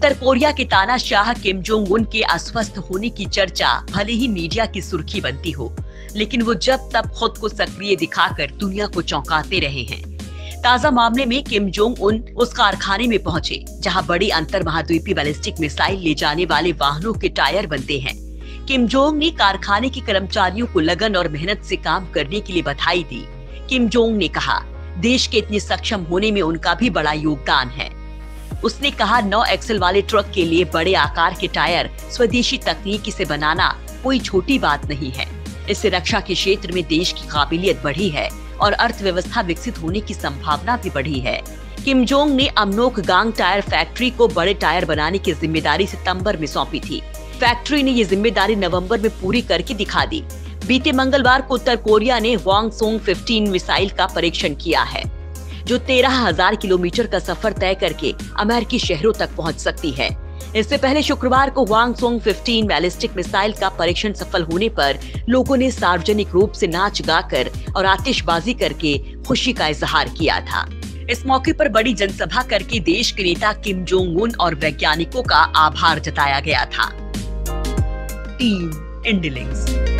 उत्तर Korea के तानाशाह Kim Jong Un के अस्वस्थ होने की चर्चा भले ही मीडिया की सुर्खी बनती हो, लेकिन वो जब तब खुद को सक्रिय दिखाकर दुनिया को चौंकाते रहे हैं। ताजा मामले में किम जोंग उन उस कारखाने में पहुंचे जहां बड़ी अंतर महाद्वीपीय बैलिस्टिक मिसाइल ले जाने वाले वाहनों के टायर बनते हैं। किम जोंग ने कारखाने के कर्मचारियों को लगन और मेहनत से काम करने के लिए बधाई दी। किम जोंग ने कहा, देश के इतने सक्षम होने में उनका भी बड़ा योगदान है। उसने कहा, 9 एक्सल वाले ट्रक के लिए बड़े आकार के टायर स्वदेशी तकनीक से बनाना कोई छोटी बात नहीं है। इससे रक्षा के क्षेत्र में देश की काबिलियत बढ़ी है और अर्थव्यवस्था विकसित होने की संभावना भी बढ़ी है। किम जोंग ने अमनोकगांग टायर फैक्ट्री को बड़े टायर बनाने की जिम्मेदारी सितंबर में सौंपी थी। फैक्ट्री ने ये जिम्मेदारी नवंबर में पूरी करके दिखा दी। बीते मंगलवार को उत्तर कोरिया ने हवांगसोंग-15 मिसाइल का परीक्षण किया है, जो 13,000 किलोमीटर का सफर तय करके अमेरिकी शहरों तक पहुंच सकती है। इससे पहले शुक्रवार को हवांगसोंग-15 बैलिस्टिक मिसाइल का परीक्षण सफल होने पर लोगों ने सार्वजनिक रूप से नाच गाकर और आतिशबाजी करके खुशी का इजहार किया था। इस मौके पर बड़ी जनसभा करके देश के नेता किम जोंग उन और वैज्ञानिकों का आभार जताया गया था। टीम इंडिलिंक्स।